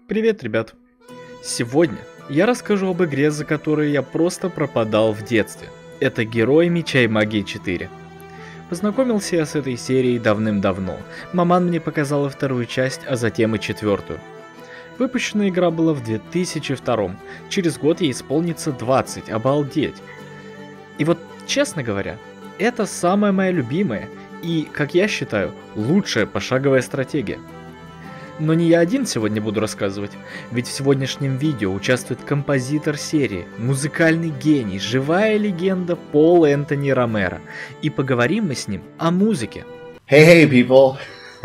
Привет, ребят! Сегодня я расскажу об игре, за которой я просто пропадал в детстве. Это Герои Меча и Магии 4. Познакомился я с этой серией давным-давно. Маман мне показала вторую часть, а затем и четвертую. Выпущенная игра была в 2002. Через год ей исполнится 20, обалдеть. И вот, честно говоря, это самая моя любимая и, как я считаю, лучшая пошаговая стратегия. Но не я один сегодня буду рассказывать, ведь в сегодняшнем видео участвует композитор серии, музыкальный гений, живая легенда Пол Энтони Ромеро. И поговорим мы с ним о музыке. Hey people!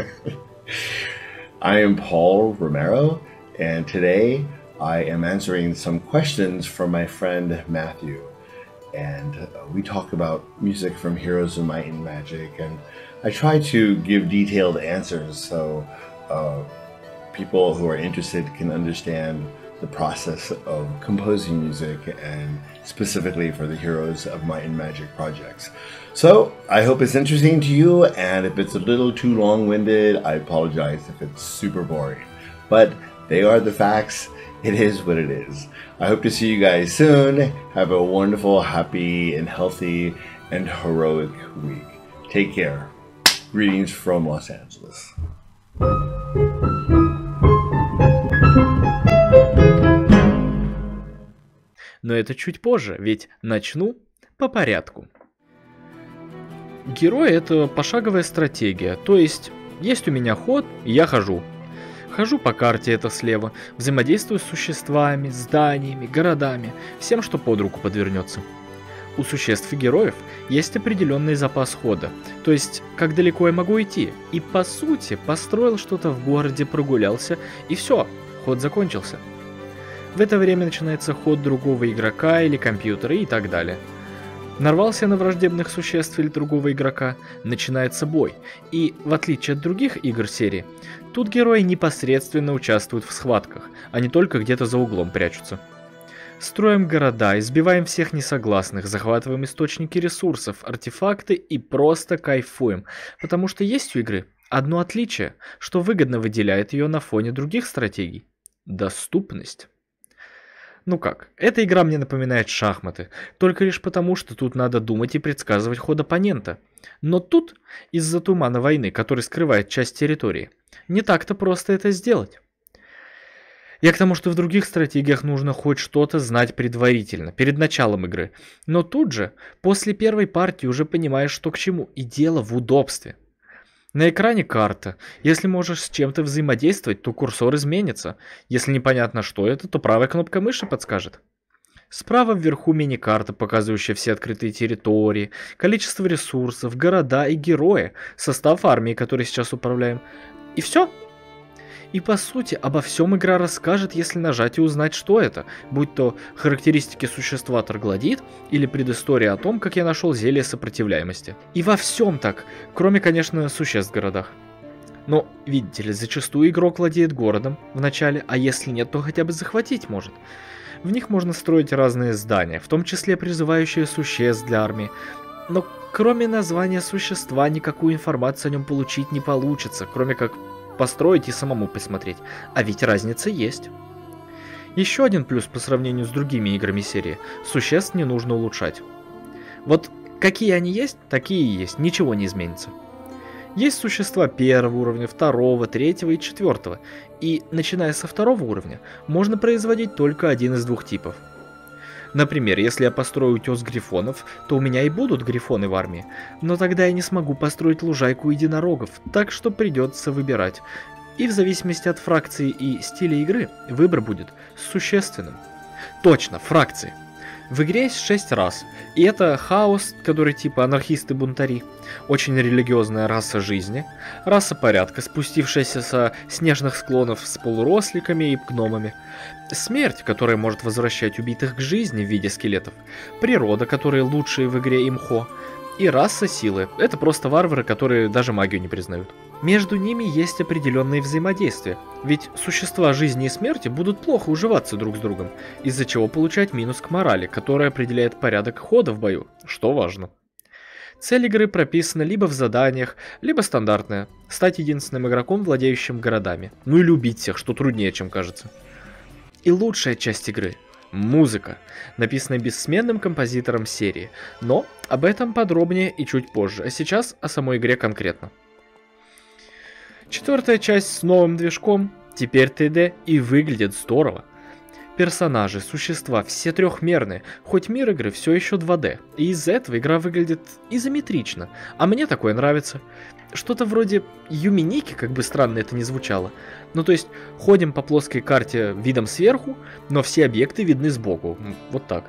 I am Paul Romero, and today I am answering some questions from my friend Matthew. And we talk about music from Heroes of Might and Magic, and I try to give detailed answers so people who are interested can understand the process of composing music and specifically for the Heroes of Might and Magic projects. So I hope it's interesting to you, and if it's a little too long-winded, I apologize if it's super boring. But they are the facts. It is what it is. I hope to see you guys soon. Have a wonderful, happy, and healthy, and heroic week. Take care. Greetings from Los Angeles. Но это чуть позже, ведь начну по порядку. Герой — это пошаговая стратегия, то есть у меня ход, и я хожу. Хожу по карте, это слева, взаимодействую с существами, зданиями, городами, всем, что под руку подвернется. У существ и героев есть определенный запас хода, то есть как далеко я могу идти, и по сути построил что-то в городе, прогулялся, и все, ход закончился. В это время начинается ход другого игрока или компьютера и так далее. Нарвался на враждебных существ или другого игрока, начинается бой. И, в отличие от других игр серии, тут герои непосредственно участвуют в схватках, а не только где-то за углом прячутся. Строим города, избиваем всех несогласных, захватываем источники ресурсов, артефакты и просто кайфуем, потому что есть у игры одно отличие, что выгодно выделяет ее на фоне других стратегий – доступность. Ну как, эта игра мне напоминает шахматы, только лишь потому, что тут надо думать и предсказывать ход оппонента. Но тут, из-за тумана войны, который скрывает часть территории, не так-то просто это сделать. Я к тому, что в других стратегиях нужно хоть что-то знать предварительно, перед началом игры. Но тут же, после первой партии уже понимаешь, что к чему, и дело в удобстве. На экране карта. Если можешь с чем-то взаимодействовать, то курсор изменится. Если непонятно, что это, то правая кнопка мыши подскажет. Справа вверху мини-карта, показывающая все открытые территории, количество ресурсов, города и герои, состав армии, которой сейчас управляем. И все. И по сути обо всем игра расскажет, если нажать и узнать, что это, будь то характеристики существа Троглодит или предыстория о том, как я нашел зелье сопротивляемости. И во всем так, кроме, конечно, существ в городах. Но, видите ли, зачастую игрок владеет городом в начале, а если нет, то хотя бы захватить может. В них можно строить разные здания, в том числе призывающие существ для армии. Но кроме названия существа никакую информацию о нем получить не получится, кроме как построить и самому посмотреть. А ведь разница есть. Еще один плюс по сравнению с другими играми серии. Существ не нужно улучшать. Вот какие они есть, такие и есть. Ничего не изменится. Есть существа первого уровня, второго, третьего и четвертого. И начиная со второго уровня, можно производить только один из двух типов. Например, если я построю утес грифонов, то у меня и будут грифоны в армии, но тогда я не смогу построить лужайку единорогов, так что придется выбирать. И в зависимости от фракции и стиля игры, выбор будет существенным. Точно, фракции. В игре есть 6 рас, и это хаос, который типа анархисты-бунтари, очень религиозная раса жизни, раса порядка, спустившаяся со снежных склонов с полуросликами и гномами, смерть, которая может возвращать убитых к жизни в виде скелетов, природа, которые лучшие в игре имхо, и раса силы, это просто варвары, которые даже магию не признают. Между ними есть определенные взаимодействия, ведь существа жизни и смерти будут плохо уживаться друг с другом, из-за чего получать минус к морали, которая определяет порядок хода в бою, что важно. Цель игры прописана либо в заданиях, либо стандартная. Стать единственным игроком, владеющим городами. Ну или убить всех, что труднее, чем кажется. И лучшая часть игры — музыка, написанная бессменным композитором серии. Но об этом подробнее и чуть позже. А сейчас о самой игре конкретно. Четвертая часть с новым движком, теперь 3D и выглядит здорово. Персонажи, существа, все трехмерные, хоть мир игры все еще 2D. И из-за этого игра выглядит изометрично, а мне такое нравится. Что-то вроде Юминики, как бы странно это ни звучало. Ну то есть, ходим по плоской карте видом сверху, но все объекты видны сбоку, вот так.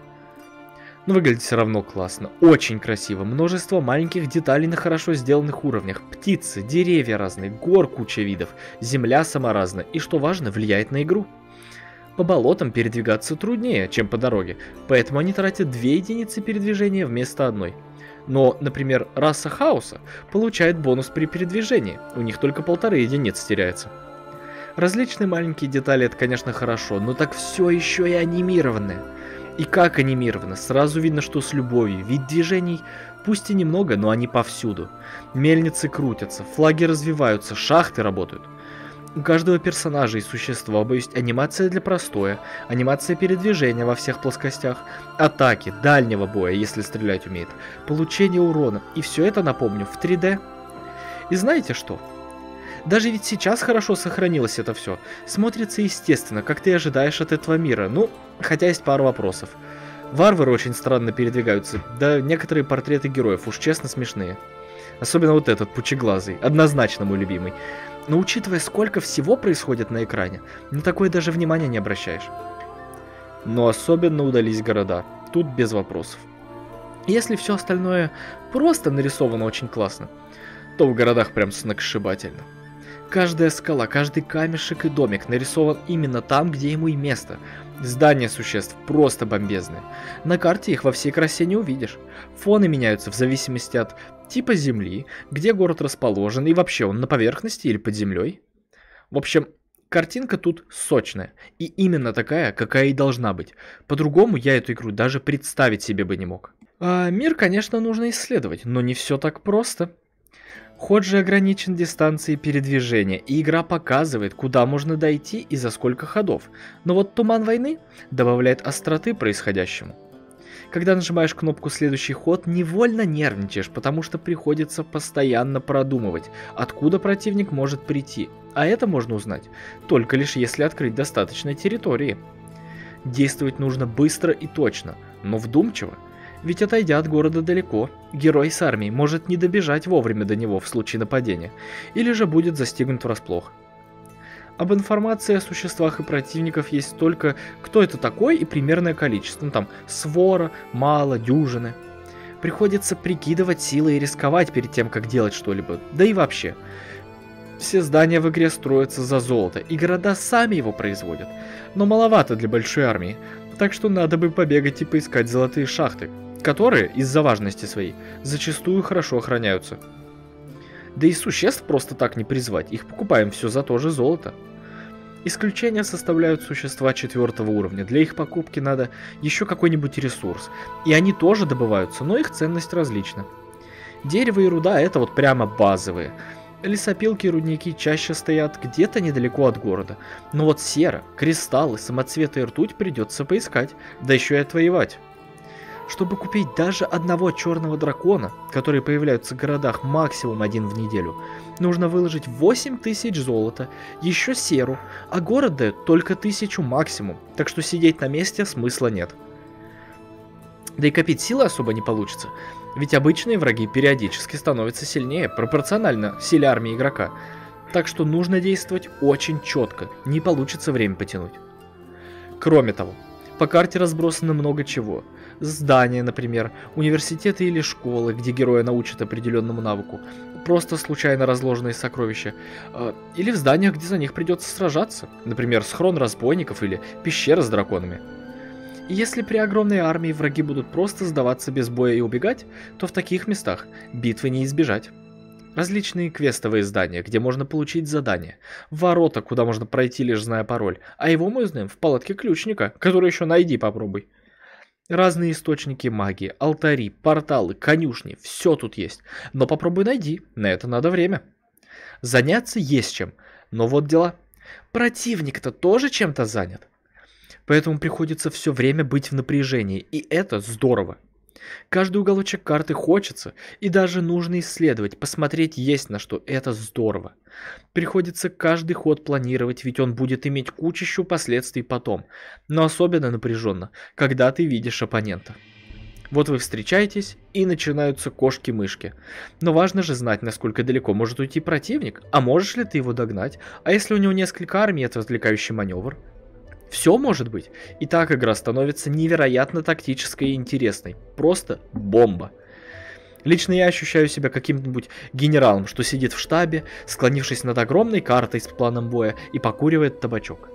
Но выглядит все равно классно, очень красиво, множество маленьких деталей на хорошо сделанных уровнях. Птицы, деревья разные, гор куча видов, земля сама разная и, что важно, влияет на игру. По болотам передвигаться труднее, чем по дороге, поэтому они тратят 2 единицы передвижения вместо 1. Но, например, раса хаоса получает бонус при передвижении, у них только 1,5 единицы теряется. Различные маленькие детали это, конечно, хорошо, но так все еще и анимированное. И как анимировано, сразу видно, что с любовью, ведь движений пусть и немного, но они повсюду. Мельницы крутятся, флаги развиваются, шахты работают. У каждого персонажа и существа есть анимация для простоя, анимация передвижения во всех плоскостях, атаки, дальнего боя, если стрелять умеет, получение урона, и все это, напомню, в 3D. И знаете что? Даже ведь сейчас хорошо сохранилось это все. Смотрится естественно, как ты ожидаешь от этого мира, ну, хотя есть пару вопросов. Варвары очень странно передвигаются, да некоторые портреты героев уж честно смешные. Особенно вот этот, пучеглазый, однозначно мой любимый. Но учитывая, сколько всего происходит на экране, на такое даже внимания не обращаешь. Но особенно удались города, тут без вопросов. Если все остальное просто нарисовано очень классно, то в городах прям сногсшибательно. Каждая скала, каждый камешек и домик нарисован именно там, где ему и место. Здания существ просто бомбезные. На карте их во всей красе не увидишь. Фоны меняются в зависимости от типа земли, где город расположен и вообще он на поверхности или под землей. В общем, картинка тут сочная. И именно такая, какая и должна быть. По-другому я эту игру даже представить себе бы не мог. Мир, конечно, нужно исследовать, но не все так просто. Ход же ограничен дистанцией передвижения, и игра показывает, куда можно дойти и за сколько ходов. Но вот Туман Войны добавляет остроты происходящему. Когда нажимаешь кнопку «Следующий ход», невольно нервничаешь, потому что приходится постоянно продумывать, откуда противник может прийти. А это можно узнать только лишь если открыть достаточно территории. Действовать нужно быстро и точно, но вдумчиво. Ведь отойдя от города далеко, герой с армией может не добежать вовремя до него в случае нападения, или же будет застигнут врасплох. Об информации о существах и противниках есть только кто это такой и примерное количество, ну там свора, мало, дюжины. Приходится прикидывать силы и рисковать перед тем, как делать что-либо, да и вообще. Все здания в игре строятся за золото, и города сами его производят, но маловато для большой армии, так что надо бы побегать и поискать золотые шахты, которые, из-за важности своей, зачастую хорошо охраняются. Да и существ просто так не призвать, их покупаем все за то же золото. Исключения составляют существа 4 уровня, для их покупки надо еще какой-нибудь ресурс, и они тоже добываются, но их ценность различна. Дерево и руда это вот прямо базовые. Лесопилки и рудники чаще стоят где-то недалеко от города, но вот сера, кристаллы, самоцветы и ртуть придется поискать, да еще и отвоевать. Чтобы купить даже одного черного дракона, которые появляются в городах максимум 1 в неделю, нужно выложить 8000 золота, еще серу, а город дает только 1000 максимум, так что сидеть на месте смысла нет. Да и копить силы особо не получится, ведь обычные враги периодически становятся сильнее, пропорционально силе армии игрока, так что нужно действовать очень четко, не получится время потянуть. Кроме того, по карте разбросано много чего. Здания, например, университеты или школы, где героя научат определенному навыку, просто случайно разложенные сокровища, или в зданиях, где за них придется сражаться, например, схрон разбойников или пещера с драконами. И если при огромной армии враги будут просто сдаваться без боя и убегать, то в таких местах битвы не избежать. Различные квестовые здания, где можно получить задания, ворота, куда можно пройти лишь зная пароль, а его мы узнаем в палатке ключника, который еще найди попробуй. Разные источники магии, алтари, порталы, конюшни, все тут есть. Но попробуй найди, на это надо время. Заняться есть чем, но вот дела. Противник-то тоже чем-то занят. Поэтому приходится все время быть в напряжении, и это здорово. Каждый уголочек карты хочется, и даже нужно исследовать, посмотреть есть на что, это здорово. Приходится каждый ход планировать, ведь он будет иметь кучищу последствий потом. Но особенно напряженно, когда ты видишь оппонента. Вот вы встречаетесь, и начинаются кошки-мышки. Но важно же знать, насколько далеко может уйти противник, а можешь ли ты его догнать, а если у него несколько армий, это отвлекающий маневр. Все может быть. И так игра становится невероятно тактической и интересной. Просто бомба. Лично я ощущаю себя каким-нибудь генералом, что сидит в штабе, склонившись над огромной картой с планом боя и покуривает табачок.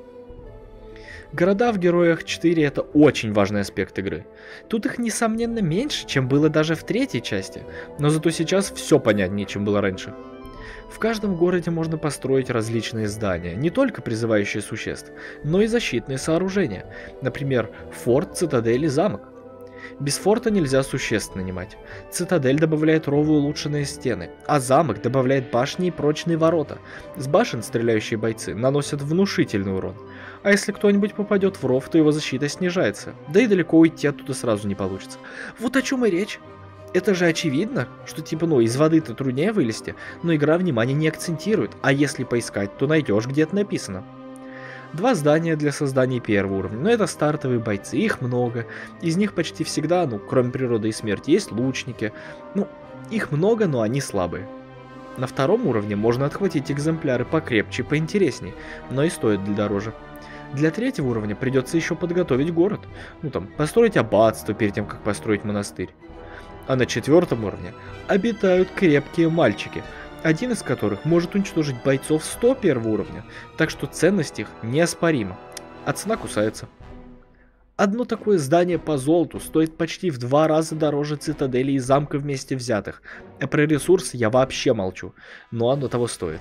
Города в Героях 4 это очень важный аспект игры. Тут их несомненно меньше, чем было даже в третьей части, но зато сейчас все понятнее, чем было раньше. В каждом городе можно построить различные здания, не только призывающие существ, но и защитные сооружения, например, форт, цитадель и замок. Без форта нельзя существ нанимать. Цитадель добавляет ровы и улучшенные стены, а замок добавляет башни и прочные ворота. С башен стреляющие бойцы наносят внушительный урон. А если кто-нибудь попадет в ров, то его защита снижается, да и далеко уйти оттуда сразу не получится. Вот о чем и речь. Это же очевидно, что типа, из воды-то труднее вылезти, но игра внимание не акцентирует, а если поискать, то найдешь, где это написано. 2 здания для создания первого уровня, но это стартовые бойцы, их много, из них почти всегда, кроме природы и смерти, есть лучники, их много, но они слабые. На 2-м уровне можно отхватить экземпляры покрепче, поинтереснее, но и стоят дороже. Для 3-го уровня придется еще подготовить город, построить аббатство перед тем, как построить монастырь. А на 4-м уровне обитают крепкие мальчики, один из которых может уничтожить бойцов 101 уровня, так что ценность их неоспорима, а цена кусается. Одно такое здание по золоту стоит почти в 2 раза дороже цитадели и замка вместе взятых, а про ресурсы я вообще молчу, но оно того стоит.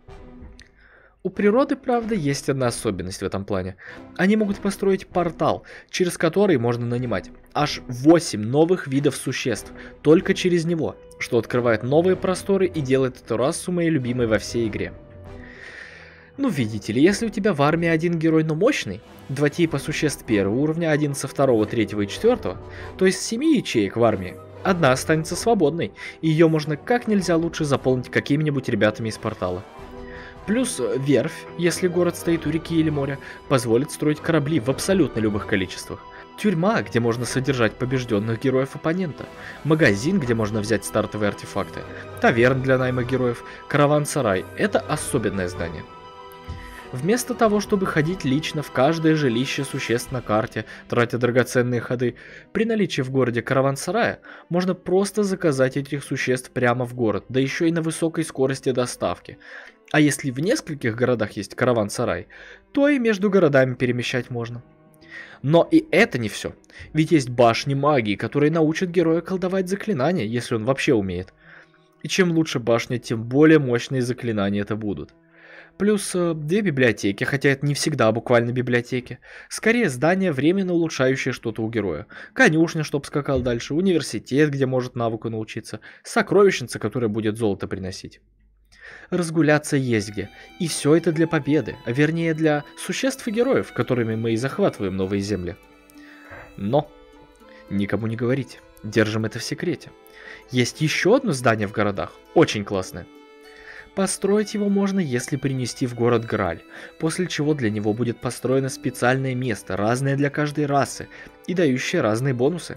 У природы, правда, есть одна особенность в этом плане. Они могут построить портал, через который можно нанимать аж 8 новых видов существ, только через него, что открывает новые просторы и делает эту расу моей любимой во всей игре. Видите ли, если у тебя в армии один герой, но мощный, 2 типа существ 1-го уровня, один со 2-го, 3-го и 4-го, то есть 7 ячеек в армии, одна останется свободной, и ее можно как нельзя лучше заполнить какими-нибудь ребятами из портала. Плюс верфь, если город стоит у реки или моря, позволит строить корабли в абсолютно любых количествах. Тюрьма, где можно содержать побежденных героев оппонента. Магазин, где можно взять стартовые артефакты. Таверн для найма героев. Караван-сарай. Это особенное здание. Вместо того, чтобы ходить лично в каждое жилище существ на карте, тратя драгоценные ходы, при наличии в городе караван-сарая можно просто заказать этих существ прямо в город, да еще и на высокой скорости доставки. А если в нескольких городах есть караван-сарай, то и между городами перемещать можно. Но и это не все, ведь есть башни магии, которые научат героя колдовать заклинания, если он вообще умеет. И чем лучше башня, тем более мощные заклинания это будут. Плюс 2 библиотеки, хотя это не всегда буквально библиотеки. Скорее здание, временно улучшающее что-то у героя. Конюшня, чтоб скакал дальше, университет, где может навыку научиться, сокровищница, которая будет золото приносить. Разгуляться есть где. И все это для победы, а вернее для существ и героев, которыми мы и захватываем новые земли. Но никому не говорите, держим это в секрете. Есть еще одно здание в городах, очень классное. Построить его можно, если принести в город Грааль, после чего для него будет построено специальное место, разное для каждой расы и дающее разные бонусы.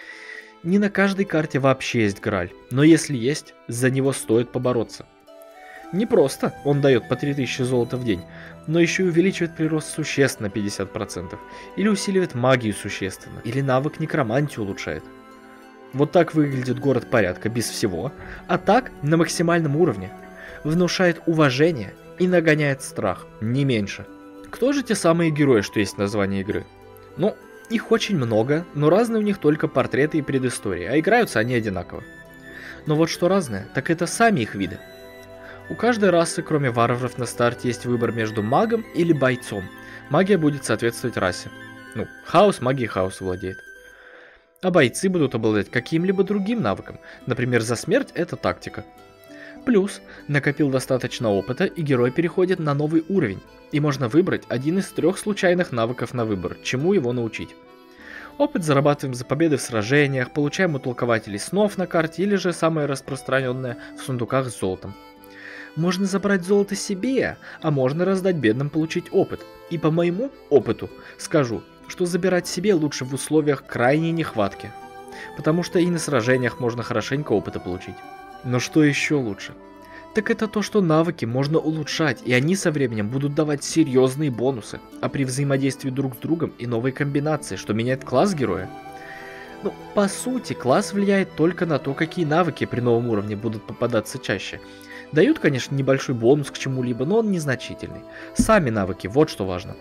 Не на каждой карте вообще есть Грааль, но если есть, за него стоит побороться. Не просто он дает по 3000 золота в день, но еще и увеличивает прирост существ на 50%, или усиливает магию существенно, или навык некромантии улучшает. Вот так выглядит город порядка без всего, а так на максимальном уровне. Внушает уважение и нагоняет страх, не меньше. Кто же те самые герои, что есть в названии игры? Их очень много, но разные у них только портреты и предыстории, а играются они одинаково. Но вот что разное, так это сами их виды. У каждой расы, кроме варваров, на старте есть выбор между магом или бойцом. Магия будет соответствовать расе. Хаос магией хаоса владеет. а бойцы будут обладать каким-либо другим навыком, например, за смерть это тактика. Плюс, накопил достаточно опыта, и герой переходит на новый уровень, и можно выбрать один из 3 случайных навыков на выбор, чему его научить. Опыт зарабатываем за победы в сражениях, получаем у толкователей снов на карте, или же самое распространенное в сундуках с золотом. Можно забрать золото себе, а можно раздать бедным, получить опыт. И по моему опыту скажу, что забирать себе лучше в условиях крайней нехватки, потому что и на сражениях можно хорошенько опыта получить. Но что еще лучше? Так это то, что навыки можно улучшать, и они со временем будут давать серьезные бонусы, а при взаимодействии друг с другом и новой комбинации, что меняет класс героя. Ну, по сути, класс влияет только на то, какие навыки при новом уровне будут попадаться чаще. Дают, конечно, небольшой бонус к чему-либо, но он незначительный. Сами навыки, вот что важно.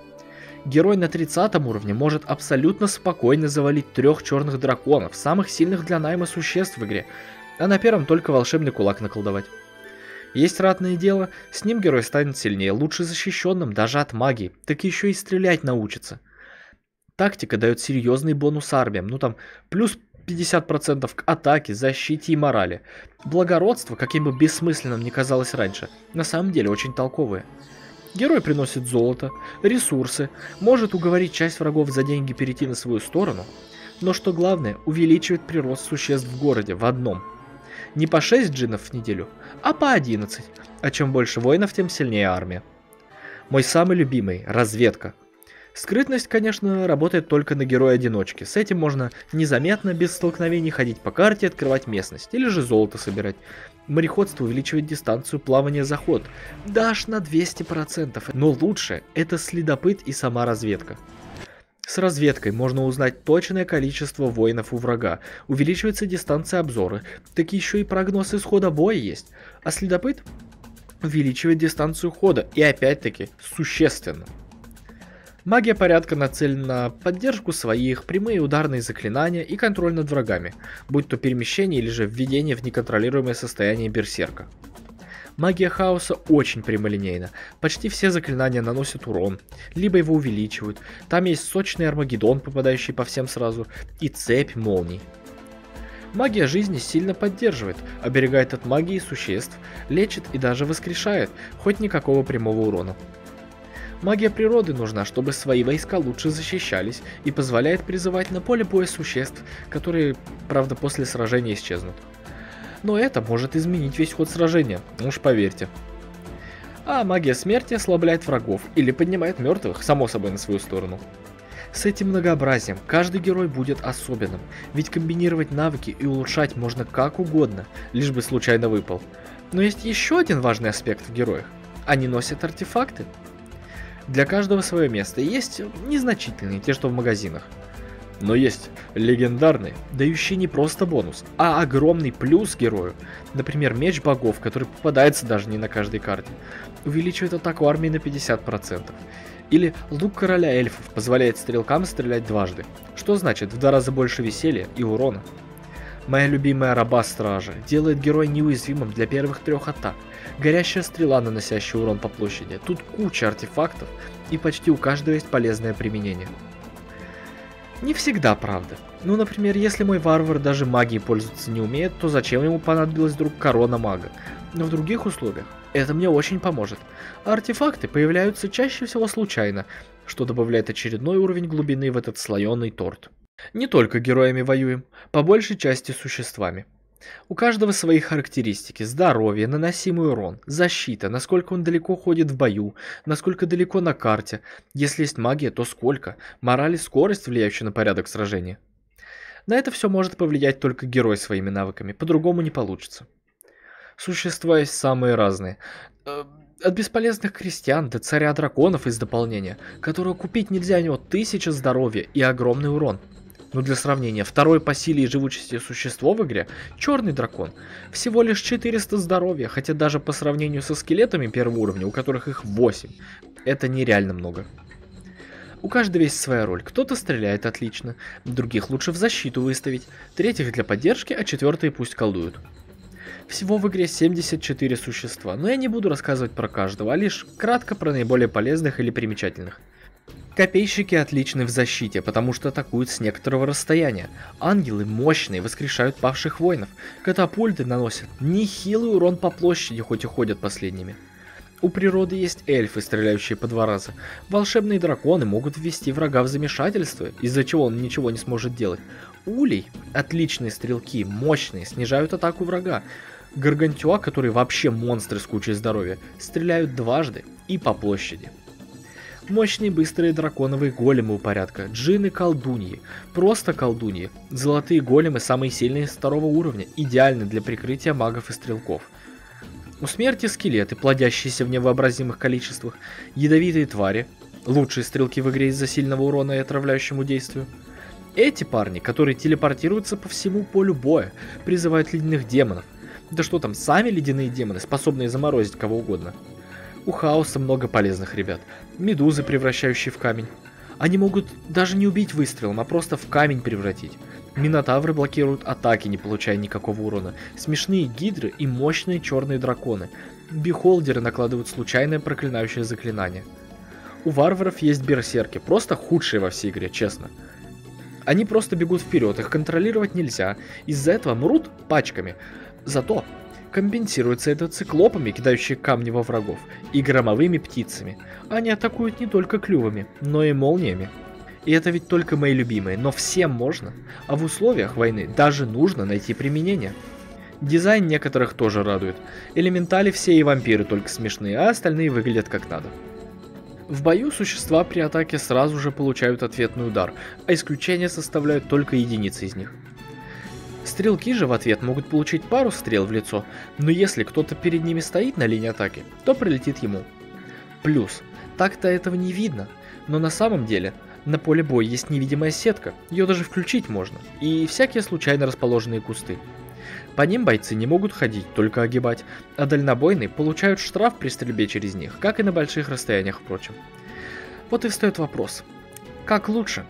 Герой на 30 уровне может абсолютно спокойно завалить 3 черных драконов, самых сильных для найма существ в игре, а на первом только волшебный кулак наколдовать. Есть ратное дело, с ним герой станет сильнее, лучше защищенным даже от магии, так еще и стрелять научится. Тактика дает серьезный бонус армиям, ну там плюс 50% к атаке, защите и морали. Благородство, каким бы бессмысленным ни казалось раньше, на самом деле очень толковое. Герой приносит золото, ресурсы, может уговорить часть врагов за деньги перейти на свою сторону, но что главное, увеличивает прирост существ в городе в одном. Не по 6 джиннов в неделю, а по 11, а чем больше воинов, тем сильнее армия. Мой самый любимый – разведка. Скрытность, конечно, работает только на героя-одиночке. С этим можно незаметно, без столкновений ходить по карте, открывать местность, или же золото собирать. Мореходство увеличивает дистанцию плавания за ход, да аж на 200%. Но лучше это следопыт и сама разведка. С разведкой можно узнать точное количество воинов у врага, увеличивается дистанция обзора, так еще и прогноз исхода боя есть, а следопыт увеличивает дистанцию хода, и опять-таки существенно. Магия порядка нацелена на поддержку своих, прямые ударные заклинания и контроль над врагами, будь то перемещение или же введение в неконтролируемое состояние берсерка. Магия хаоса очень прямолинейна, почти все заклинания наносят урон, либо его увеличивают, там есть сочный Армагеддон, попадающий по всем сразу, и цепь молний. Магия жизни сильно поддерживает, оберегает от магии существ, лечит и даже воскрешает, хоть никакого прямого урона. Магия природы нужна, чтобы свои войска лучше защищались и позволяет призывать на поле боя существ, которые, правда, после сражения исчезнут. Но это может изменить весь ход сражения, уж поверьте. А магия смерти ослабляет врагов или поднимает мертвых, само собой, на свою сторону. С этим многообразием каждый герой будет особенным, ведь комбинировать навыки и улучшать можно как угодно, лишь бы случайно выпал. Но есть еще один важный аспект в героях. Они носят артефакты. Для каждого свое место, и есть незначительные, те, что в магазинах. Но есть легендарные, дающие не просто бонус, а огромный плюс герою. Например, меч богов, который попадается даже не на каждой карте, увеличивает атаку армии на 50%. Или лук короля эльфов позволяет стрелкам стрелять дважды, что значит в 2 раза больше веселья и урона. Моя любимая раба-стража делает героя неуязвимым для первых 3 атак. Горящая стрела, наносящая урон по площади. Тут куча артефактов, и почти у каждого есть полезное применение. Не всегда, правда. Ну, например, если мой варвар даже магией пользоваться не умеет, то зачем ему понадобилась вдруг корона мага? Но в других условиях это мне очень поможет. А артефакты появляются чаще всего случайно, что добавляет очередной уровень глубины в этот слоеный торт. Не только героями воюем, по большей части существами. У каждого свои характеристики: здоровье, наносимый урон, защита, насколько он далеко ходит в бою, насколько далеко на карте, если есть магия, то сколько, мораль и скорость, влияющие на порядок сражения. На это все может повлиять только герой своими навыками, по-другому не получится. Существа есть самые разные. От бесполезных крестьян до царя драконов из дополнения, которого купить нельзя, у него 1000 здоровья и огромный урон. Но для сравнения, второй по силе и живучести существо в игре — черный дракон. Всего лишь 400 здоровья, хотя даже по сравнению со скелетами первого уровня, у которых их 8, это нереально много. У каждого есть своя роль. Кто-то стреляет отлично, других лучше в защиту выставить, третьих для поддержки, а 4-е пусть колдуют. Всего в игре 74 существа, но я не буду рассказывать про каждого, а лишь кратко про наиболее полезных или примечательных. Копейщики отличны в защите, потому что атакуют с некоторого расстояния. Ангелы мощные, воскрешают павших воинов. Катапульты наносят нехилый урон по площади, хоть и ходят последними. У природы есть эльфы, стреляющие по 2 раза. Волшебные драконы могут ввести врага в замешательство, из-за чего он ничего не сможет делать. Улей, отличные стрелки, мощные, снижают атаку врага. Гаргантюа, которые вообще монстры с кучей здоровья, стреляют дважды и по площади. Мощные быстрые драконовые големы у порядка, джинны-колдуньи, просто колдуньи. Золотые големы самые сильные с 2 уровня, идеальны для прикрытия магов и стрелков. У смерти скелеты, плодящиеся в невообразимых количествах, ядовитые твари, лучшие стрелки в игре из-за сильного урона и отравляющему действию. Эти парни, которые телепортируются по всему полю боя, призывают ледяных демонов. Да что там, сами ледяные демоны, способные заморозить кого угодно. У хаоса много полезных ребят. Медузы, превращающие в камень. Они могут даже не убить выстрелом, а просто в камень превратить. Минотавры блокируют атаки, не получая никакого урона. Смешные гидры и мощные черные драконы. Бихолдеры накладывают случайное проклинающее заклинание. У варваров есть берсерки, просто худшие во всей игре, честно. Они просто бегут вперед, их контролировать нельзя. Из-за этого мрут пачками. Зато компенсируется это циклопами, кидающими камни во врагов, и громовыми птицами. Они атакуют не только клювами, но и молниями. И это ведь только мои любимые, но всем можно. А в условиях войны даже нужно найти применение. Дизайн некоторых тоже радует. Элементали все и вампиры только смешные, а остальные выглядят как надо. В бою существа при атаке сразу же получают ответный удар, а исключения составляют только единицы из них. Стрелки же в ответ могут получить пару стрел в лицо, но если кто-то перед ними стоит на линии атаки, то прилетит ему. Плюс, так-то этого не видно, но на самом деле на поле боя есть невидимая сетка, ее даже включить можно, и всякие случайно расположенные кусты. По ним бойцы не могут ходить, только огибать, а дальнобойные получают штраф при стрельбе через них, как и на больших расстояниях, впрочем. Вот и встает вопрос, как лучше?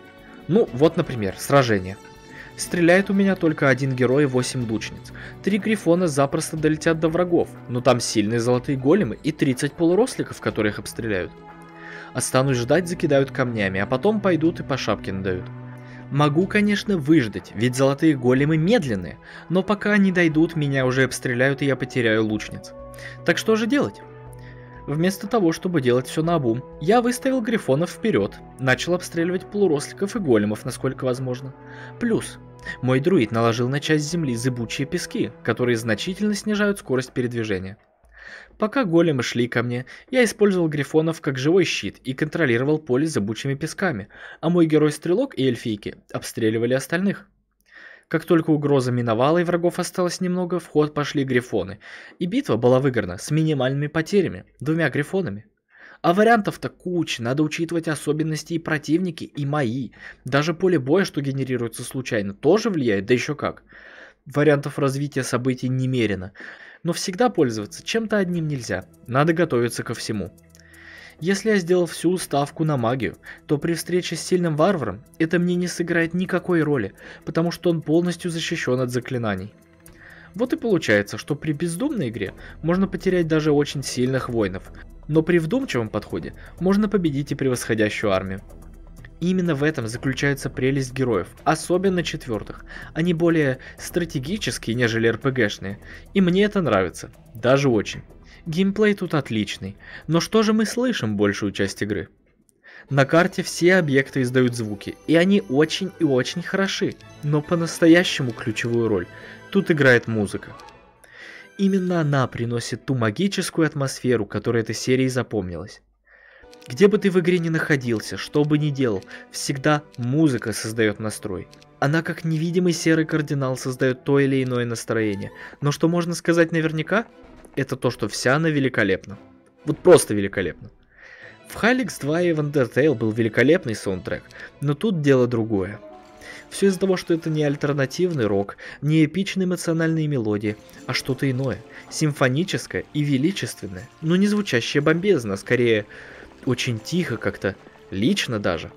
Ну, вот, например, сражение. Стреляет у меня только 1 герой и 8 лучниц. 3 грифона запросто долетят до врагов, но там сильные золотые големы и 30 полуросликов, которые их обстреляют. Останусь ждать, закидают камнями, а потом пойдут и по шапке надают. Могу, конечно, выждать, ведь золотые големы медленные, но пока они дойдут, меня уже обстреляют и я потеряю лучниц. Так что же делать? Вместо того, чтобы делать все наобум, я выставил грифонов вперед, начал обстреливать полуросликов и големов, насколько возможно. Плюс, мой друид наложил на часть земли зыбучие пески, которые значительно снижают скорость передвижения. Пока големы шли ко мне, я использовал грифонов как живой щит и контролировал поле зыбучими песками, а мой герой-стрелок и эльфийки обстреливали остальных. Как только угроза миновала и врагов осталось немного, в ход пошли грифоны, и битва была выиграна с минимальными потерями, 2 грифонами. А вариантов-то куча, надо учитывать особенности и противники, и мои. Даже поле боя, что генерируется случайно, тоже влияет, да еще как. Вариантов развития событий немерено, но всегда пользоваться чем-то одним нельзя, надо готовиться ко всему. Если я сделал всю ставку на магию, то при встрече с сильным варваром это мне не сыграет никакой роли, потому что он полностью защищен от заклинаний. Вот и получается, что при бездумной игре можно потерять даже очень сильных воинов, но при вдумчивом подходе можно победить и превосходящую армию. И именно в этом заключается прелесть героев, особенно 4-х. Они более стратегические, нежели РПГшные, и мне это нравится, даже очень. Геймплей тут отличный, но что же мы слышим большую часть игры? На карте все объекты издают звуки, и они очень и очень хороши, но по-настоящему ключевую роль тут играет музыка. Именно она приносит ту магическую атмосферу, которая этой серии запомнилась. Где бы ты в игре ни находился, что бы ни делал, всегда музыка создает настрой. Она как невидимый серый кардинал создает то или иное настроение, но что можно сказать наверняка? Это то, что вся она великолепна. Вот просто великолепна. В Halix 2 и в Undertale был великолепный саундтрек, но тут дело другое. Все из-за того, что это не альтернативный рок, не эпичные эмоциональные мелодии, а что-то иное, симфоническое и величественное, но не звучащее бомбезно, а скорее очень тихо как-то, лично даже.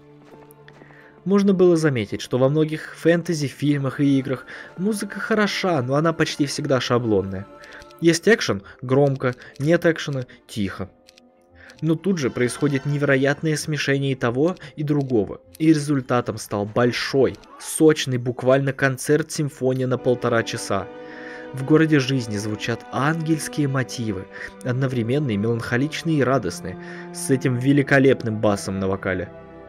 Можно было заметить, что во многих фэнтези-фильмах и играх музыка хороша, но она почти всегда шаблонная. Есть экшен – громко, нет экшена – тихо. Но тут же происходит невероятное смешение и того, и другого. И результатом стал большой, сочный буквально концерт-симфония на 1,5 часа. В городе жизни звучат ангельские мотивы, одновременные, меланхоличные и радостные, с этим великолепным басом на вокале.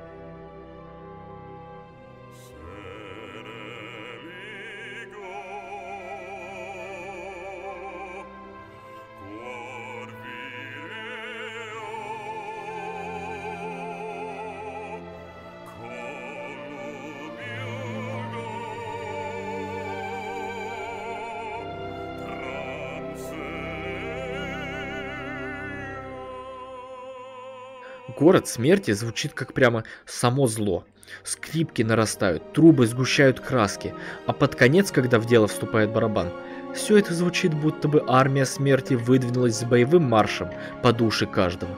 Город смерти звучит как прямо само зло. Скрипки нарастают, трубы сгущают краски, а под конец, когда в дело вступает барабан, все это звучит, будто бы армия смерти выдвинулась с боевым маршем по душе каждого.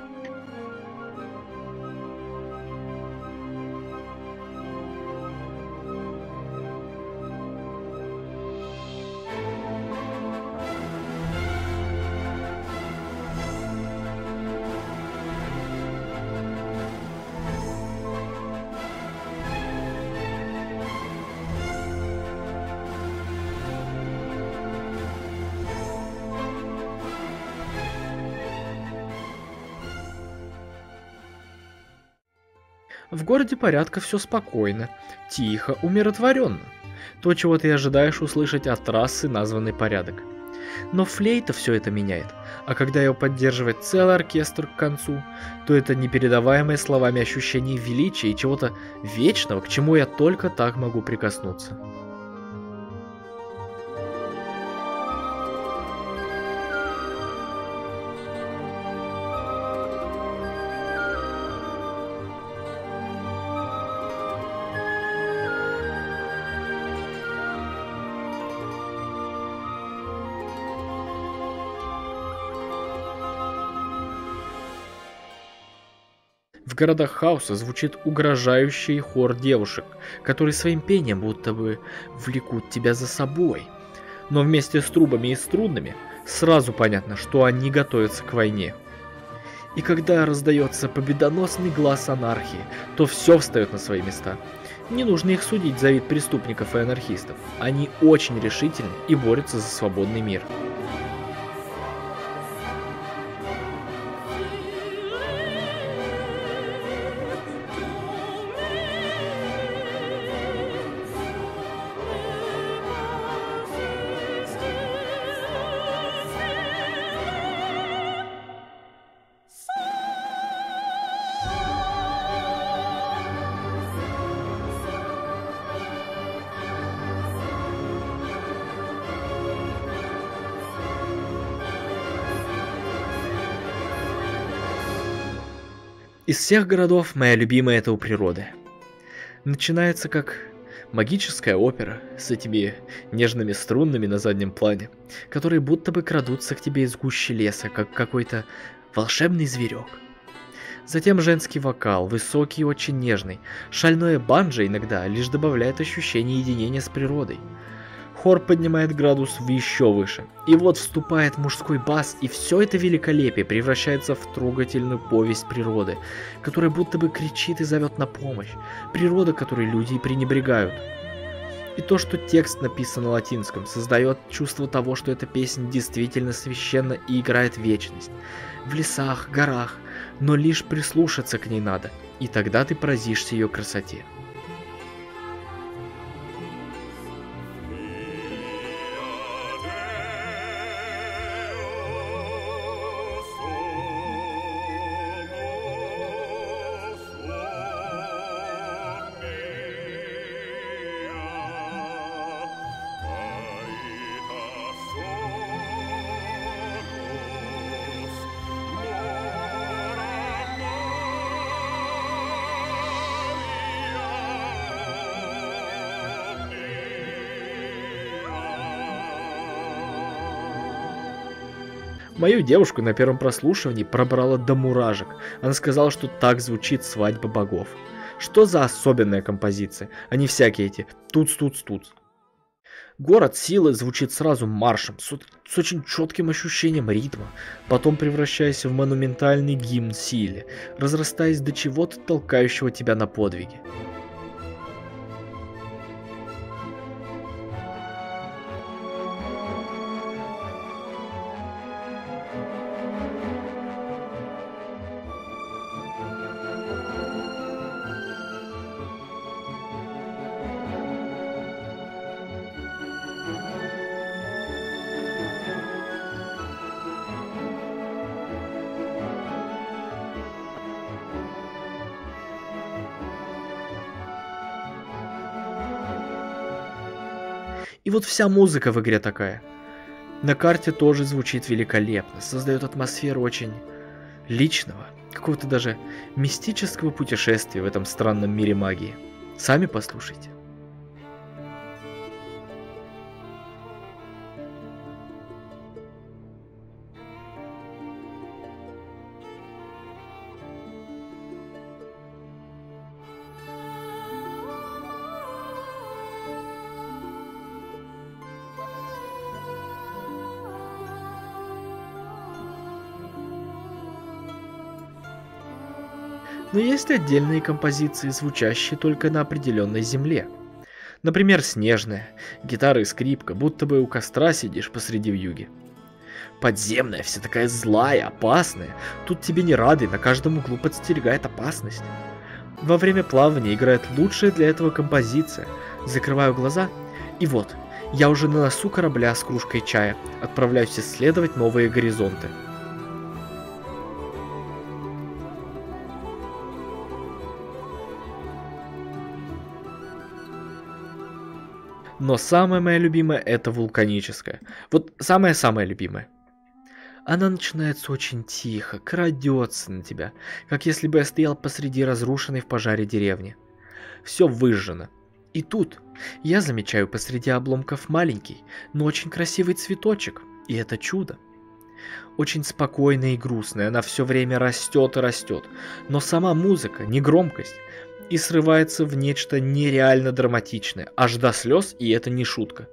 В городе порядка все спокойно, тихо, умиротворенно. То, чего ты ожидаешь услышать от трассы, названный порядок. Но флейта все это меняет, а когда его поддерживает целый оркестр к концу, то это непередаваемое словами ощущение величия и чего-то вечного, к чему я только так могу прикоснуться. В городах хаоса звучит угрожающий хор девушек, которые своим пением будто бы влекут тебя за собой. Но вместе с трубами и струнами сразу понятно, что они готовятся к войне. И когда раздается победоносный глаз анархии, то все встает на свои места. Не нужно их судить за вид преступников и анархистов. Они очень решительны и борются за свободный мир. Из всех городов моя любимая это у природы. Начинается как магическая опера с этими нежными струнами на заднем плане, которые будто бы крадутся к тебе из гущи леса, как какой-то волшебный зверек. Затем женский вокал, высокий и очень нежный. Шальное банджо иногда лишь добавляет ощущение единения с природой. Хор поднимает градус еще выше. И вот вступает мужской бас, и все это великолепие превращается в трогательную повесть природы, которая будто бы кричит и зовет на помощь. Природа, которой люди пренебрегают. И то, что текст написан на латинском, создает чувство того, что эта песня действительно священна и играет вечность. В лесах, горах, но лишь прислушаться к ней надо, и тогда ты поразишься ее красоте. Мою девушку на первом прослушивании пробрала до мурашек. Она сказала, что так звучит свадьба богов. Что за особенная композиция, а не всякие эти туц-туц-туц. Город силы звучит сразу маршем, с очень четким ощущением ритма, потом превращаясь в монументальный гимн силе, разрастаясь до чего-то толкающего тебя на подвиги. И вот вся музыка в игре такая. На карте тоже звучит великолепно, создает атмосферу очень личного, какого-то даже мистического путешествия в этом странном мире магии. Сами послушайте. Но есть отдельные композиции, звучащие только на определенной земле. Например, снежная, гитара и скрипка, будто бы у костра сидишь посреди вьюги. Подземная, вся такая злая, опасная, тут тебе не рады, на каждом углу подстерегает опасность. Во время плавания играет лучшая для этого композиция. Закрываю глаза, и вот, я уже на носу корабля с кружкой чая, отправляюсь исследовать новые горизонты. Но самая моя любимая это вулканическая. Вот самая-самая любимая. Она начинается очень тихо, крадется на тебя, как если бы я стоял посреди разрушенной в пожаре деревни. Все выжжено. И тут я замечаю посреди обломков маленький, но очень красивый цветочек. И это чудо. Очень спокойная и грустная, она все время растет и растет. Но сама музыка, не громкость, и срывается в нечто нереально драматичное, аж до слез, и это не шутка.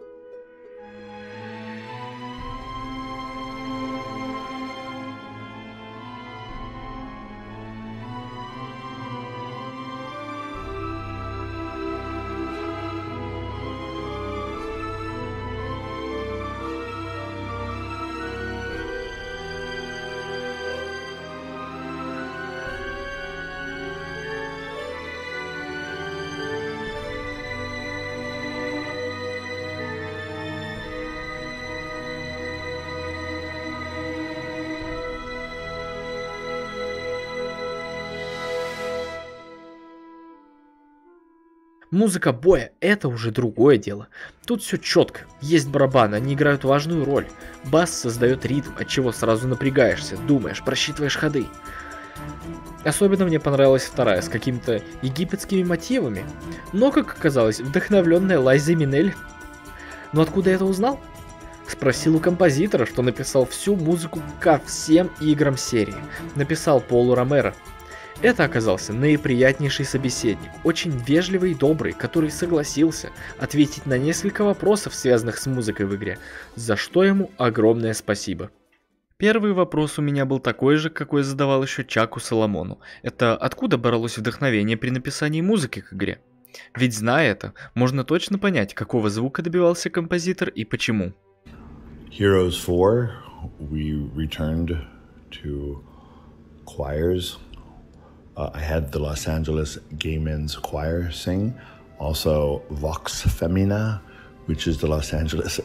Музыка боя — это уже другое дело. Тут все четко. Есть барабаны, они играют важную роль. Бас создает ритм, от чего сразу напрягаешься, думаешь, просчитываешь ходы. Особенно мне понравилась вторая, с какими-то египетскими мотивами. Но, как оказалось, вдохновленная Лайзой Минель. Но откуда я это узнал? Спросил у композитора, что написал всю музыку ко всем играм серии. Написал Полу Ромеро. Это оказался наиприятнейший собеседник, очень вежливый и добрый, который согласился ответить на несколько вопросов, связанных с музыкой в игре, за что ему огромное спасибо. Первый вопрос у меня был такой же, какой задавал еще Чаку Соломону. Это откуда бралось вдохновение при написании музыки к игре? Ведь зная это, можно точно понять, какого звука добивался композитор и почему. Heroes 4, we returned to choirs. I had the Los Angeles Gay Men's Choir sing, also Vox Femina, which is the Los Angeles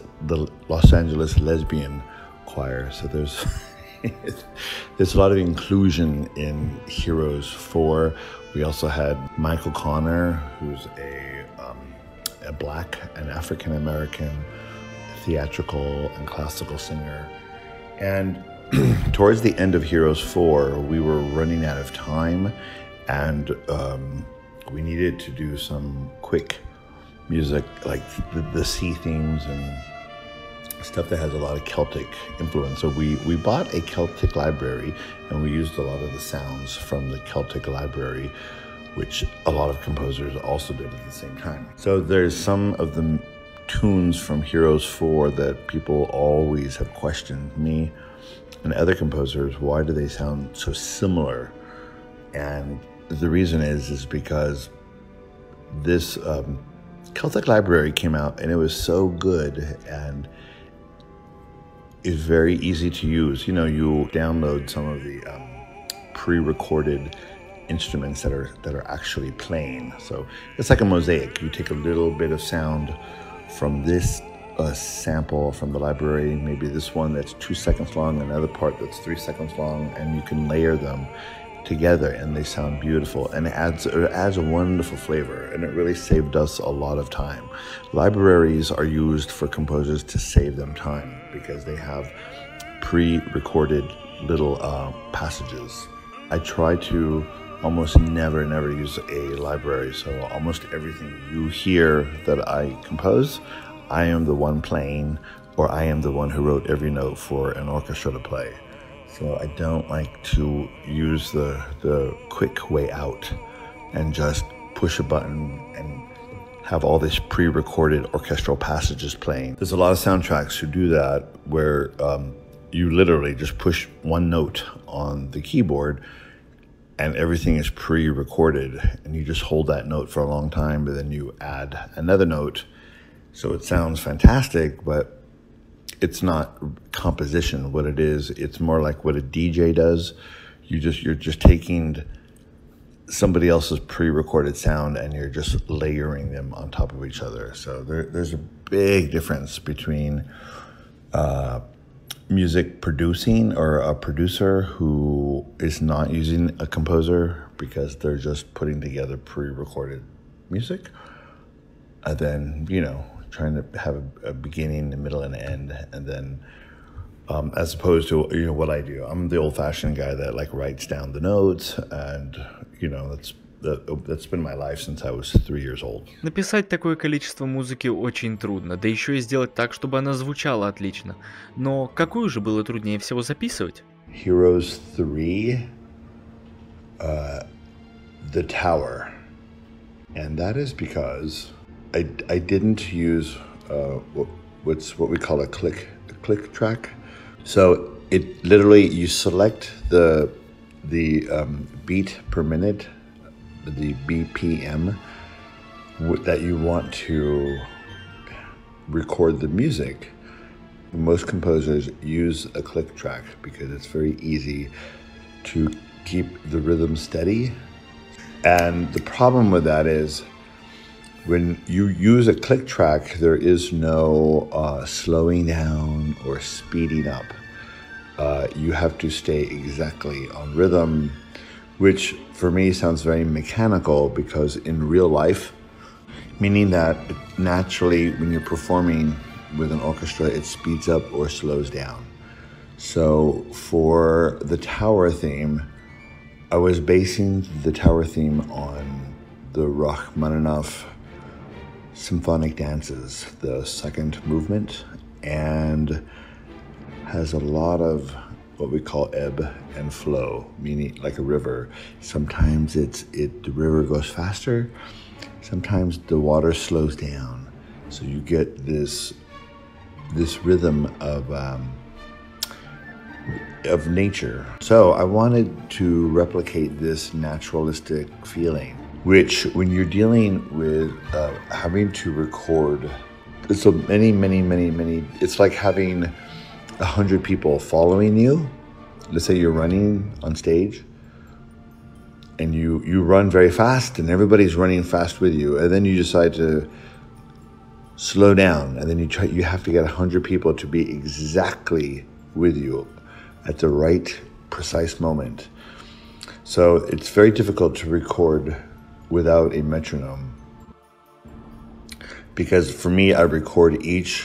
Lesbian Choir. So there's a lot of inclusion in Heroes 4. We also had Michael Connor, who's a Black and African American theatrical and classical singer, and towards the end of Heroes 4, we were running out of time, and we needed to do some quick music, like the sea themes and stuff that has a lot of Celtic influence. So we bought a Celtic library, and we used a lot of the sounds from the Celtic library, which a lot of composers also did at the same time. So there's some of the tunes from Heroes 4 that people always have questioned me and other composers, why do they sound so similar? And the reason is because this Celtic Library came out and it was so good and is very easy to use. You know, you download some of the pre-recorded instruments that are actually playing. So it's like a mosaic. You take a little bit of sound from this sample from the library, maybe this one that's 2 seconds long, another part that's 3 seconds long, and you can layer them together and they sound beautiful, and it adds a wonderful flavor, and it really saved us a lot of time. Libraries are used for composers to save them time because they have pre-recorded little passages. I try to almost never use a library, so almost everything you hear that I compose, I am the one playing, or I am the one who wrote every note for an orchestra to play. So I don't like to use the quick way out and just push a button and have all these pre-recorded orchestral passages playing. There's a lot of soundtracks who do that where you literally just push one note on the keyboard and everything is pre-recorded, and you just hold that note for a long time, but then you add another note. So it sounds fantastic, but it's not composition. What it is, it's more like what a DJ does. You're just taking somebody else's pre-recorded sound and you're just layering them on top of each other. So there's a big difference between music producing, or a producer who is not using a composer because they're just putting together pre-recorded music, and then, you know, trying to have a beginning, a middle, and an end, and then as opposed to, you know, what I do. I'm the old-fashioned guy that like writes down the notes, and, you know, that's been my life since I was 3 years old. Написать такое количество музыки очень трудно, да еще и сделать так, чтобы она звучала отлично. Но какую же было труднее всего записывать? Heroes 3, The Tower. And that is because I didn't use what we call a click track. So it literally, you select the beat per minute, the BPM that you want to record the music. Most composers use a click track because it's very easy to keep the rhythm steady. And the problem with that is when you use a click track, there is no slowing down or speeding up. You have to stay exactly on rhythm, which for me sounds very mechanical, because in real life, meaning that naturally when you're performing with an orchestra, it speeds up or slows down. So for the Tower theme, I was basing the Tower theme on the Rachmaninoff symphonic dances, the second movement, and has a lot of what we call ebb and flow, meaning like a river. Sometimes the river goes faster, sometimes the water slows down. So you get this rhythm of nature. So I wanted to replicate this naturalistic feeling, which when you're dealing with having to record so many, it's like having 100 people following you. Let's say you're running on stage and you run very fast and everybody's running fast with you, and then you decide to slow down, and then you have to get 100 people to be exactly with you at the right precise moment. So it's very difficult to record without a metronome, because for me, I record each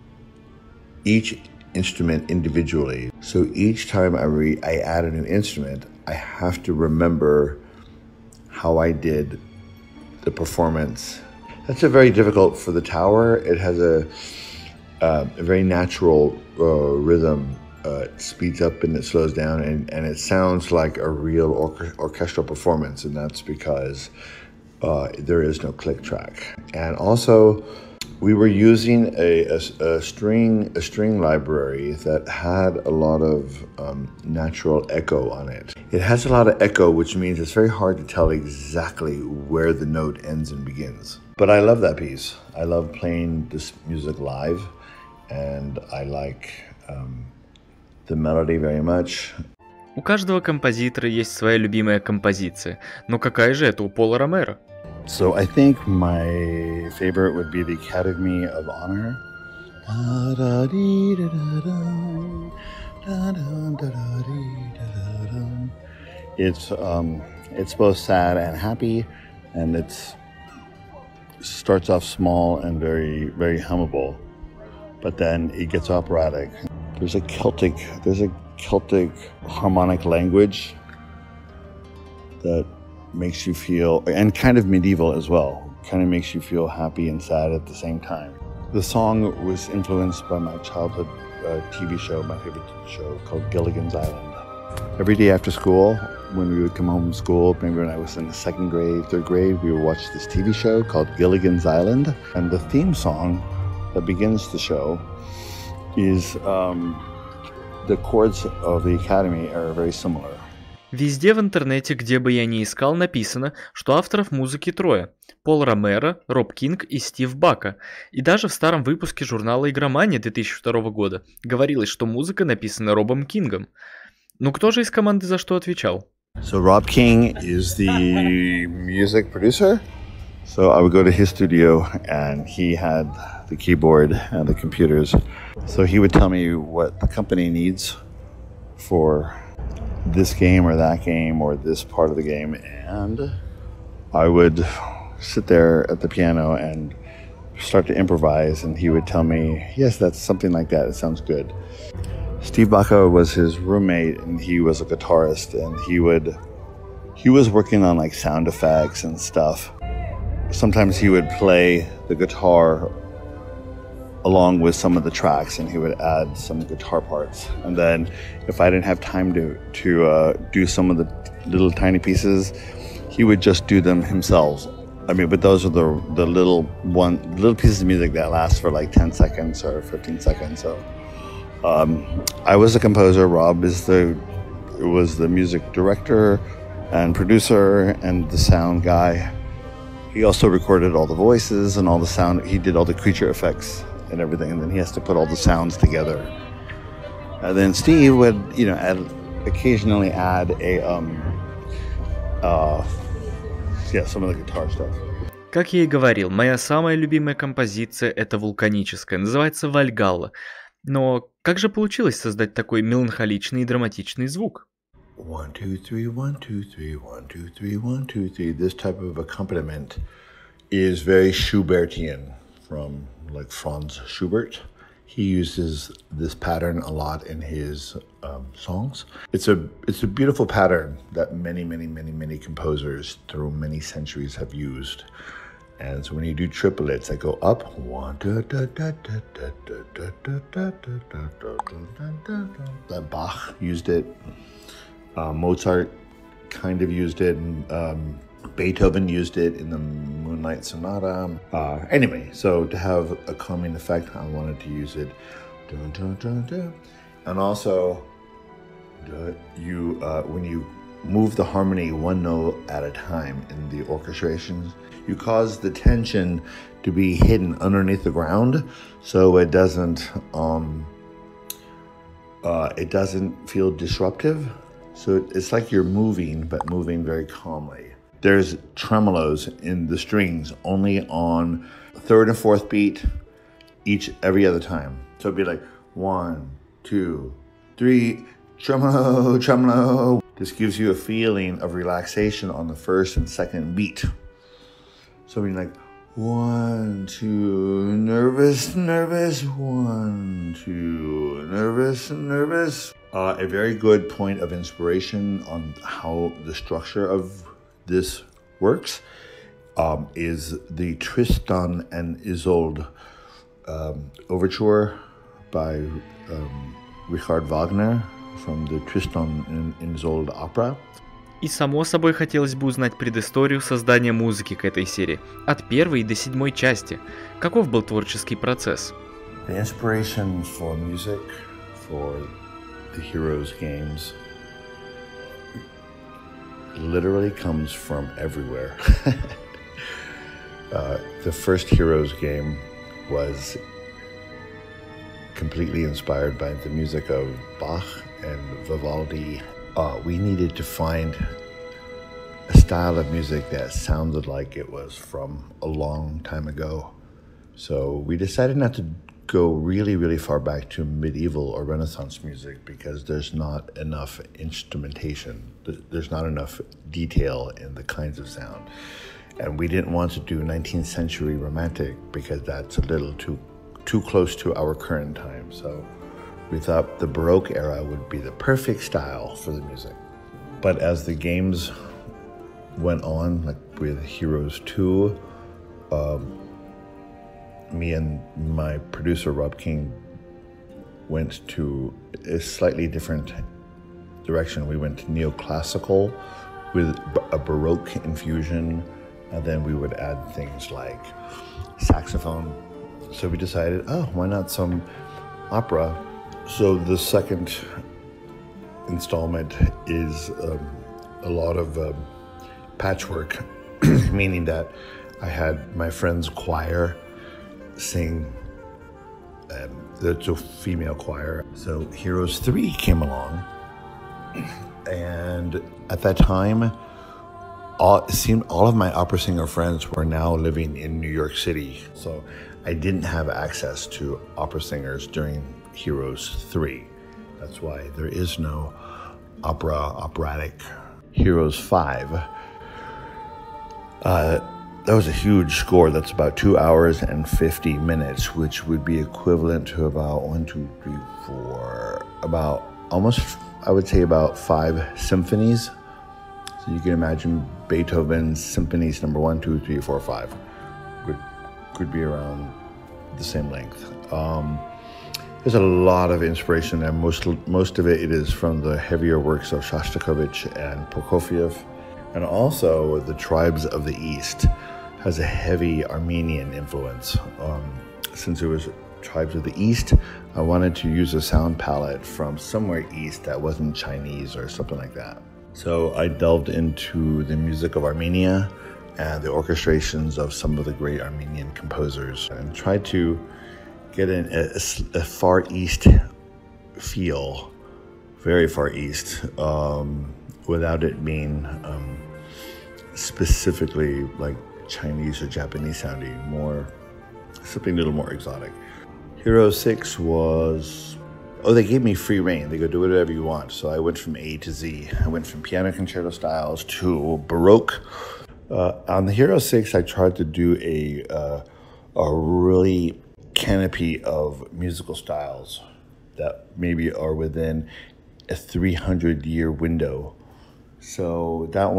instrument individually. So each time I add a new instrument, I have to remember how I did the performance. That's very difficult for the Tower. It has a very natural rhythm. It speeds up and it slows down, and it sounds like a real orchestral performance, and that's because there is no click track. And also, We were using a string library that had a lot of natural echo on it. It has a lot of echo, which means it's very hard to tell exactly where the note ends and begins. But I love that piece. I love playing this music live, and I like the melody very much. У каждого композитора есть своя любимая композиция, но какая же это у Пола Ромеро? So I think my favorite would be the Academy of Honor. It's both sad and happy, and it starts off small and very, very hummable, but then it gets operatic. There's a Celtic harmonic language that makes you feel, and kind of medieval as well, kind of makes you feel happy and sad at the same time. The song was influenced by my childhood TV show, my favorite show, called Gilligan's Island. Every day after school, when we would come home from school, maybe when I was in the second grade, third grade, we would watch this TV show called Gilligan's Island. And the theme song that begins the show is, the chords of the Academy are very similar. Везде в интернете, где бы я ни искал, написано, что авторов музыки трое. Пол Ромеро, Роб Кинг и Стив Бака. И даже в старом выпуске журнала «Игромания» 2002 года говорилось, что музыка написана Робом Кингом. Ну кто же из команды за что отвечал? So Rob King is the music producer. So I would go to his studio and he had the keyboard and the computers. So he would tell me what the company needs for this game or that game or this part of the game, and I would sit there at the piano and start to improvise, and he would tell me, yes, that's something like that, it sounds good. Steve Baca was his roommate, and he was a guitarist, and he was working on like sound effects and stuff. Sometimes he would play the guitar along with some of the tracks, and he would add some guitar parts. And then if I didn't have time to do some of the little tiny pieces, he would just do them himself. I mean, but those are the little pieces of music that last for like 10 seconds or 15 seconds. So I was the composer. Rob was the music director and producer and the sound guy. He also recorded all the voices and all the sound. He did all the creature effects and everything, and then he has to put all the sounds together. And then Steve would, occasionally add some of the guitar stuff. Как я и говорил, моя самая любимая композиция — это вулканическая, называется «Вальгалла». Но как же получилось создать такой меланхоличный и драматичный звук? 1, 2, 3, 1, 2, 3, 1, 2, 3, 1, 2, 3. This type of accompaniment is very Schubertian, from like Franz Schubert. He uses this pattern a lot in his songs. It's a beautiful pattern that many composers through many centuries have used. And so when you do triplets that go up, 1, that Bach used it. Mozart kind of used it, and Beethoven used it in the Moonlight Sonata. Anyway, so to have a calming effect, I wanted to use it. And also, when you move the harmony one note at a time in the orchestrations, you cause the tension to be hidden underneath the ground, so it doesn't feel disruptive. So it's like you're moving, but moving very calmly. There's tremolos in the strings only on third and fourth beat every other time. So it'd be like 1, 2, 3, tremolo, tremolo. This gives you a feeling of relaxation on the first and second beat. So when you're like 1, 2, nervous, nervous, 1, 2, nervous, nervous. A very good point of inspiration on how the structure of this works is the Tristan and Isolde overture by Richard Wagner from the Tristan and Isolde opera. И само собой хотелось бы узнать предысторию создания музыки к этой серии, от первой до 7 части. Каков был творческий процесс? The inspiration for music for the Heroes games literally comes from everywhere. The first Heroes game was completely inspired by the music of Bach and Vivaldi. We needed to find a style of music that sounded like it was from a long time ago. So we decided not to go really far back to medieval or Renaissance music because there's not enough instrumentation. There's not enough detail in the kinds of sound. And we didn't want to do 19th century romantic because that's a little too close to our current time. So we thought the Baroque era would be the perfect style for the music. But as the games went on, like with Heroes 2, me and my producer Rob King went to a slightly different direction. We went neoclassical with a Baroque infusion, and then we would add things like saxophone. So we decided, oh, why not some opera? So the second installment is a lot of patchwork, meaning that I had my friend's choir sing. It's a female choir. So Heroes 3 came along, and at that time, it seemed all of my opera singer friends were now living in New York City. So I didn't have access to opera singers during Heroes 3. That's why there is no operatic. Heroes 5. That was a huge score. That's about 2 hours and 50 minutes, which would be equivalent to about I would say about 5 symphonies. So you can imagine Beethoven's symphonies number 1, 2, 3, 4, 5 could be around the same length. There's a lot of inspiration there. Most of it is from the heavier works of Shostakovich and Prokofiev. And also the Tribes of the East has a heavy Armenian influence. Since it was Tribes of the East, I wanted to use a sound palette from somewhere east that wasn't Chinese or something like that. So I delved into the music of Armenia and the orchestrations of some of the great Armenian composers and tried to get in a Far East feel, very Far East, without it being specifically like Chinese or Japanese sounding, more something a little more exotic. Hero 6 was, they gave me free reign. They go, do whatever you want. So I went from A to Z. I went from piano concerto styles to Baroque. On the Hero 6, I tried to do a really canopy of musical styles that maybe are within a 300-year window. So that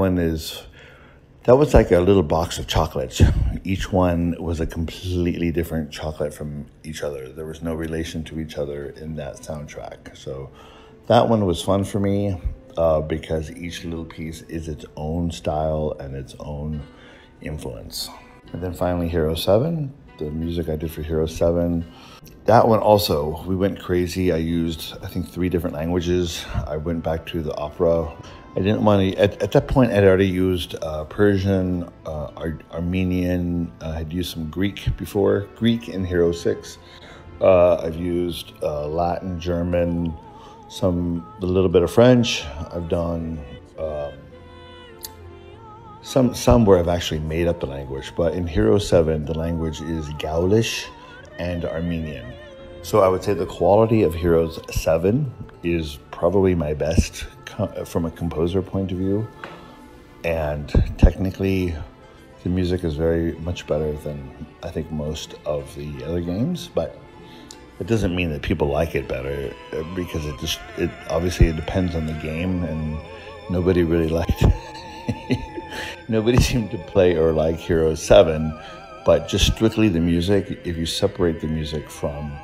was like a little box of chocolates. Each one was a completely different chocolate from each other. There was no relation to each other in that soundtrack. So that one was fun for me because each little piece is its own style and its own influence. And then finally Hero 7, the music I did for Hero 7. That one also, we went crazy. I used, I think, 3 different languages. I went back to the opera. I didn't want to, at that point I'd already used Persian, Armenian, I had used some Greek before, Greek in Hero 6. I've used Latin, German, a little bit of French. I've done some where I've actually made up the language, but in Hero 7, the language is Gaulish and Armenian. So I would say the quality of Heroes 7 is probably my best from a composer point of view, and technically the music is very much better than I think most of the other games, but it doesn't mean that people like it better because it obviously depends on the game, and nobody really liked nobody seemed to play or like Hero 7, but just strictly the music, if you separate the music from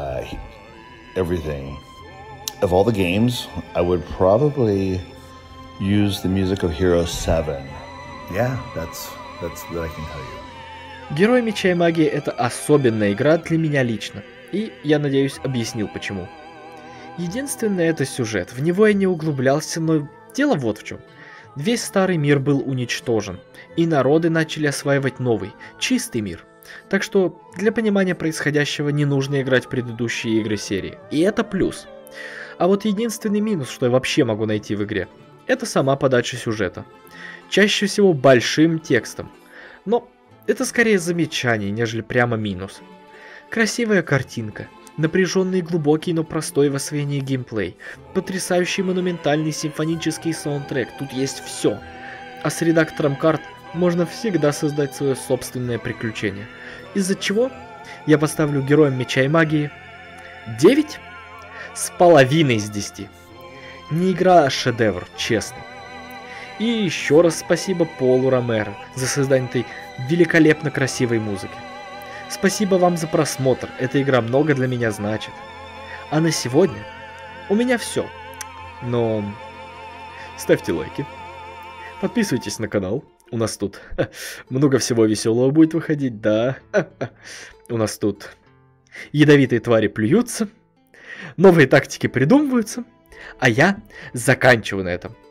everything, of all the games, I would probably use the music of Hero 7. Yeah, that's what I can tell you. Герой Меча и Магии — это особенная игра для меня лично. И, я надеюсь, объяснил почему. Единственное, это сюжет. В него я не углублялся, но дело вот в чем. Весь старый мир был уничтожен, и народы начали осваивать новый, чистый мир. Так что для понимания происходящего не нужно играть в предыдущие игры серии. И это плюс. А вот единственный минус, что я вообще могу найти в игре, это сама подача сюжета. Чаще всего большим текстом. Но это скорее замечание, нежели прямо минус. Красивая картинка, напряженный и глубокий, но простой в освоении геймплей, потрясающий монументальный симфонический саундтрек, тут есть все. А с редактором карт можно всегда создать свое собственное приключение. Из-за чего я поставлю героям Меча и Магии 9,5 из 10. Не игра, а шедевр, честно. И еще раз спасибо Полу Ромеро за создание этой великолепно красивой музыки. Спасибо вам за просмотр, эта игра много для меня значит. А на сегодня у меня все. Но ставьте лайки, подписывайтесь на канал. У нас тут много всего веселого будет выходить, да. У нас тут ядовитые твари плюются, новые тактики придумываются, а я заканчиваю на этом.